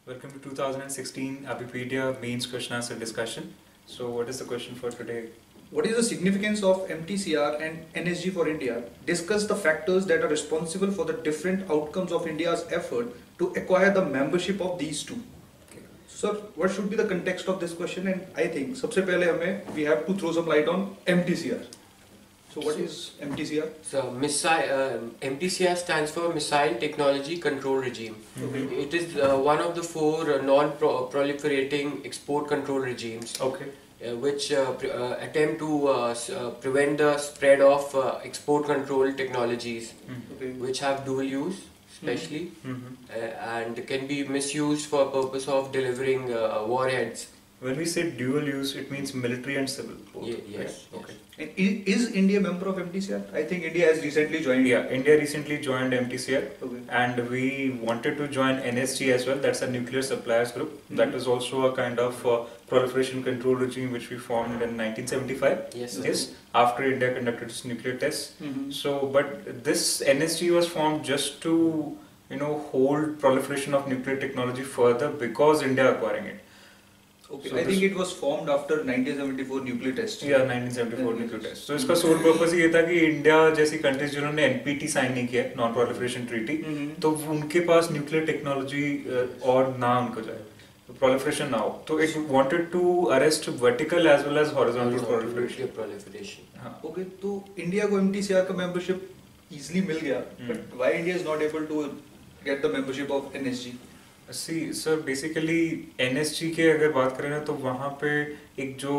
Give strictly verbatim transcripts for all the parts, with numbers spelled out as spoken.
Welcome to two thousand sixteen Abipedia Mains Question Answer Discussion. So what is the question for today? What is the significance of M T C R and N S G for India? Discuss the factors that are responsible for the different outcomes of India's effort to acquire the membership of these two. Okay. Sir, what should be the context of this question? And I think, सबसे पहले हमें we have to throw some light on M T C R. So what is M T C R? So missile, uh, M T C R stands for Missile Technology Control Regime. Okay. It is uh, one of the four uh, non-proliferating export control regimes, Okay. uh, which uh, pre uh, attempt to uh, s uh, prevent the spread of uh, export control technologies, Okay. which have dual use, especially, Mm-hmm. uh, and can be misused for purpose of delivering uh, warheads. When we say dual use, it means military and civil. Both, Ye yes, right? yes. Okay. And i- is India a member of M T C R? I think India has recently joined. Yeah, India recently joined M T C R, Okay. and we wanted to join N S G as well. That's a nuclear suppliers group. Mm-hmm. That is also a kind of uh, proliferation control regime which we formed in nineteen seventy-five. Yes. Yes, after India conducted its nuclear tests. Mm-hmm. So, but this N S G was formed just to, you know, hold proliferation of nuclear technology further because India acquiring it. Okay. So I this- think it was formed after nineteen seventy-four nuclear test. Yeah, nineteen seventy-four Yeah. nuclear test. So इसका sole purpose ये था कि India जैसी countries जिन्होंने N P T sign नहीं किया, non proliferation treaty, Mhm. तो उनके पास न्यूक्लियर टेक्नोलॉजी और ना उनको जाए, प्रोलिफरेशन ना हो. तो it wanted to arrest vertical as well as horizontal proliferation. Nuclear proliferation. हाँ. Okay, तो इंडिया को M T C R का membership easily मिल गया, Hmm. but why India is not able to get the membership of N S G? See sir basically N S G के अगर बात करें ना तो वहाँ पे एक जो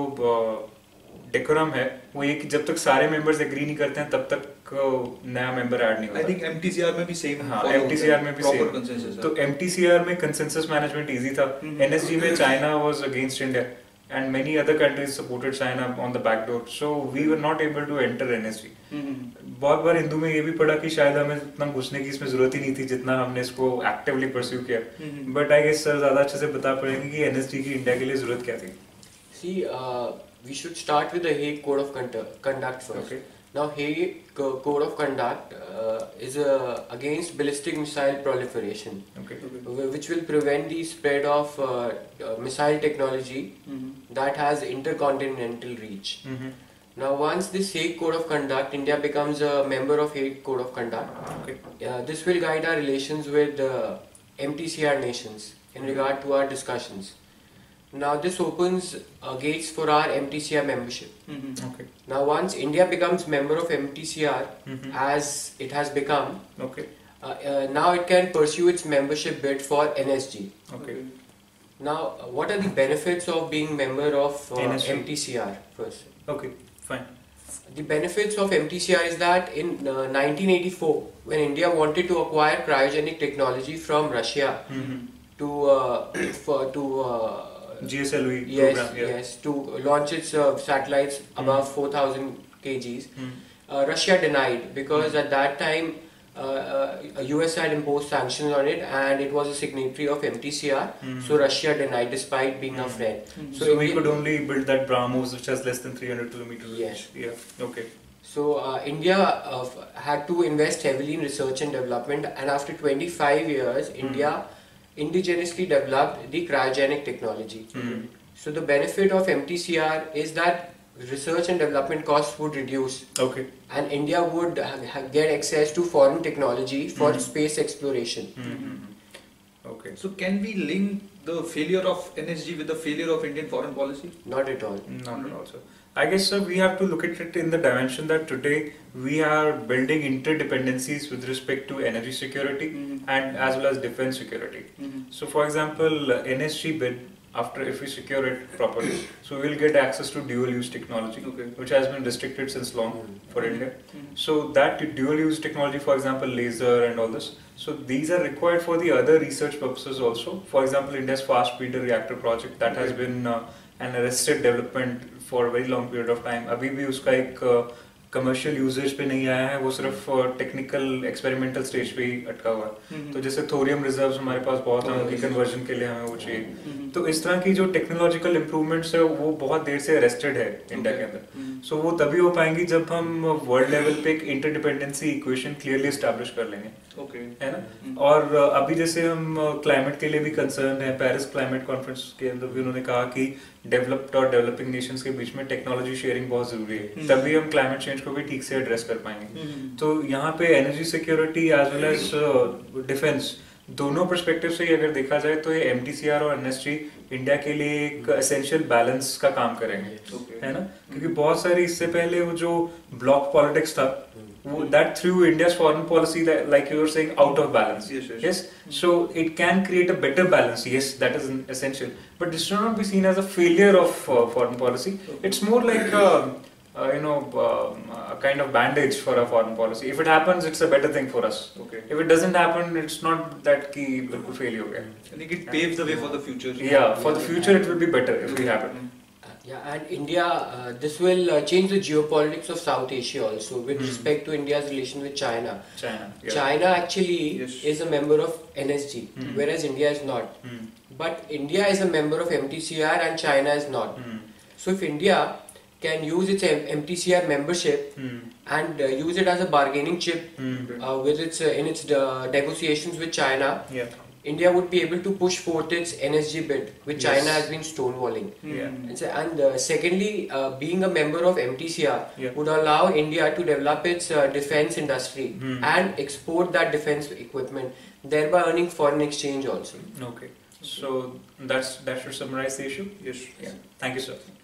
डेकोरम है वो ये कि जब तक सारे मेंबर्स एग्री नहीं करते हैं तब तक नया मेंबर ऐड नहीं होता. I think M T C R में भी same हाँ, follow M T C R होता है, में भी proper same. consensus है. तो M T C R में consensus management easy था. हम्म. N S G में China was against India and many other countries supported China on the back door. So we were not able to enter N S G. Mhm. बहुत बार हिंदू में ये भी पढ़ा कि शायद हमें इतना घुसने की इसमें जरूरत ही नहीं थी जितना हमने इसको एक्टिवली परस्यू किया. Mhm. But I guess sir ज्यादा अच्छे से बता पड़ेंगे कि N S G की इंडिया के लिए जरूरत क्या थी. See, uh, we should start with the Hague Code of Conduct, conduct first. Okay. Now, Hague Co- Code of Conduct uh, is uh, against ballistic missile proliferation, Okay. Okay. wh- which will prevent the spread of uh, uh, missile technology Mhm. that has intercontinental reach. Mm-hmm. Now, once this Hague Code of Conduct, India becomes a member of Hague Code of Conduct. Okay. Uh, this will guide our relations with uh, M T C R nations in regard to our discussions. Now, this opens uh, gates for our M T C R membership. Mhm. Okay. Now, once India becomes member of M T C R, Mhm. as it has become, Okay. uh, uh, now it can pursue its membership bid for N S G. Okay. Now, uh, what are the benefits of being member of uh, N S G. M T C R first? Okay. Fine. The benefits of M T C R is that in uh, nineteen eighty-four, when India wanted to acquire cryogenic technology from Russia Mm-hmm. to uh, for to uh, G S L V yes program. Yeah. yes to launch its uh, satellites above four thousand kilograms, Mm. uh, Russia denied because at that time uh, uh, U S had imposed sanctions on it and it was a signatory of M T C R. Mhm. So Russia denied despite being a Mhm. friend. Mhm. So, we India- could only build that BrahMos which has less than three hundred kilometers. Yes. Yeah. Okay. So uh, India uh, f- had to invest heavily in research and development, and after twenty-five years, India indigenously developed the cryogenic technology. Mhm. So the benefit of M T C R is that research and development costs would reduce, Okay. and India would ha- ha- get access to foreign technology for Mhm. space exploration. Mm-hmm. Okay. So can we link the failure of N S G with the failure of Indian foreign policy? Not at all. Not at all, sir. I guess, sir, we have to look at it in the dimension that today we are building interdependencies with respect to energy security Mhm. and as well as defense security. Mhm. So, for example, uh, N S G bid, after if we secure it properly, so we will get access to dual-use technology, Okay. which has been restricted since long for Mhm. India. Mhm. So that dual-use technology, for example, laser and all this, so these are required for the other research purposes also. For example, India's fast breeder reactor project that has Okay. been uh, an arrested development for a very long period of time. अभी भी उसका एक commercial usage पे नहीं आया है, वो सिर्फ टेक्निकल एक्सपेरिमेंटल स्टेज पे ही अटका हुआ है। तो जैसे थोरियम रिजर्व्स हमारे पास बहुत हैं, उनकी कन्वर्जन के लिए हमें वो चाहिए। तो इस तरह की जो टेक्नोलॉजिकल इम्प्रूवमेंट्स है वो बहुत देर से अरेस्टेड है इंडिया के अंदर। सो वो तभी हो पाएंगी जब हम वर्ल्ड लेवल पे एक इंटरडिपेंडेंसी इक्वेशन क्लियरली एस्टैब्लिश कर लेंगे, है ना। और अभी जैसे हम क्लाइमेट के लिए भी कंसर्न है, पेरिस क्लाइमेट कॉन्फ्रेंस के अंदर भी उन्होंने कहा कि डेवलप्ड और डेवलपिंग नेशंस के बीच में टेक्नोलॉजी शेयरिंग बहुत जरूरी है, तभी हम क्लाइमेट चेंज को भी ठीक से एड्रेस कर पाएंगे। तो यहाँ पे energy security as well as defence दोनों पर्सपेक्टिव से अगर देखा जाए तो ये एमटीसीआर और एनएसजी इंडिया के लिए एक एसेंशियल बैलेंस का काम करेंगे, okay. है ना। क्योंकि बहुत सारी इससे पहले वो जो ब्लॉक पॉलिटिक्स था वो that through India's foreign policy like you are saying out of balance, yes. So it can create a better balance, yes, that is essential, but this should not be seen as a failure of foreign policy. It's more like Uh, you know, uh, a kind of bandage for our foreign policy. If it happens, it's a better thing for us. Okay. If it doesn't happen, it's not that ki bilkul fail ho gaya. I think it paves the way for the future. Yeah, for the future it will be better if we have it. Yeah, and India, uh, this will uh, change the geopolitics of South Asia also with mm. respect to India's relation with China. China. Yeah. China actually yes. is a member of N S G, mm. whereas India is not. Mm. But India is a member of M T C R and China is not. Mm. So if India can use its M T C R membership mm. and uh, use it as a bargaining chip mm. uh, with its uh, in its uh, negotiations with China, yeah. India would be able to push forth its N S G bid, which yes. China has been stonewalling. Yeah. And, so, and uh, secondly, uh, being a member of M T C R yeah. would allow India to develop its uh, defense industry mm. and export that defense equipment, thereby earning foreign exchange also. Okay. So that's that should summarize the issue. Yes. Yeah. Thank you, sir.